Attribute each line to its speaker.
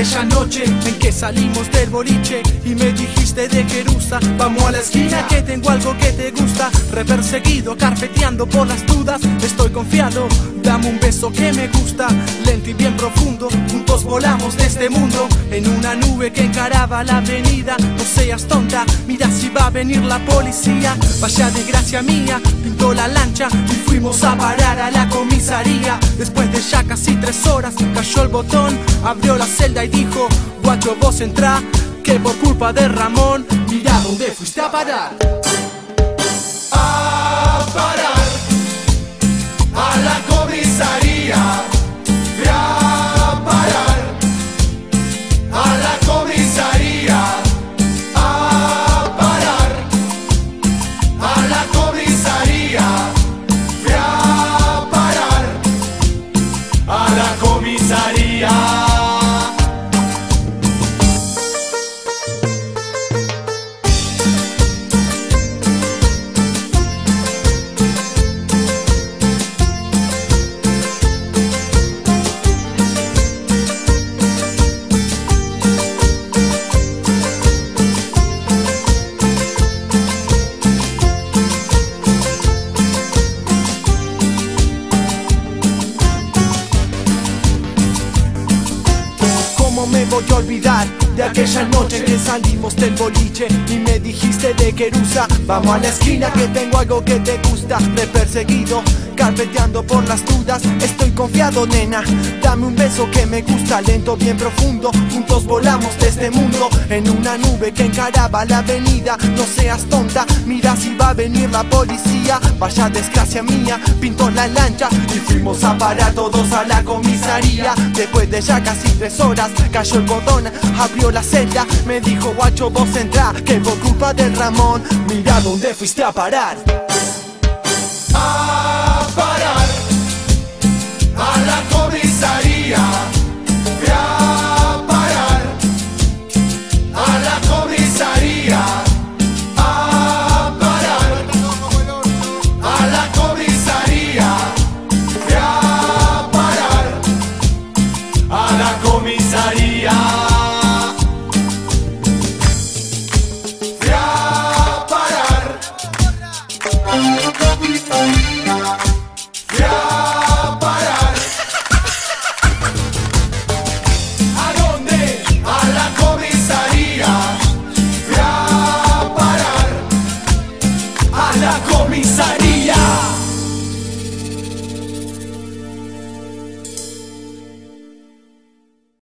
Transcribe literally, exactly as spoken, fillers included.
Speaker 1: aquella noche en que salimos del boliche y me dijiste de Querusa, vamos a la esquina que tengo algo que te gusta. Reperseguido, carpeteando por las dudas, estoy confiado, dame un beso que me gusta. Lento y bien profundo, juntos volamos de este mundo en una nube que encaraba la avenida. No seas tonta, mira si va a venir la policía. Vaya desgracia mía, pintó la lancha y fuimos a parar a la comisaría. Después de ya casi tres horas cayó el botón, abrió la celda y dijo: guacho, vos entrá, que por culpa de Ramón, mira dónde fuiste a parar.
Speaker 2: A parar a la comisaría. Fui a parar a la comisaría. A parar a la comisaría. Fui a parar a la comisaría.
Speaker 1: ¿Cómo me voy a olvidar de aquella noche que salimos del boliche y me dijiste de Querusa, vamos a la esquina que tengo algo que te gusta? Me he perseguido, carpeteando por las dudas, estoy confiado, nena, dame un beso que me gusta. Lento, bien profundo, juntos volamos de este mundo en una nube que encaraba la avenida. No seas tonta, mira si va a venir la policía. Vaya desgracia mía, pintó la lancha y fuimos a parar todos a la comisaría. Después de ya casi tres horas cayó el botón, abrió la celda, me dijo: guacho, vos entrá, que por culpa del Ramón, mira dónde fuiste a parar.
Speaker 2: A parar a la comisaría. Fui a parar a la comisaría. A parar a la comisaría. Fui a parar a la comisaría. Fui a parar. Fui a parar. ¿A dónde? A la comisaría. Fui a parar a la comisaría.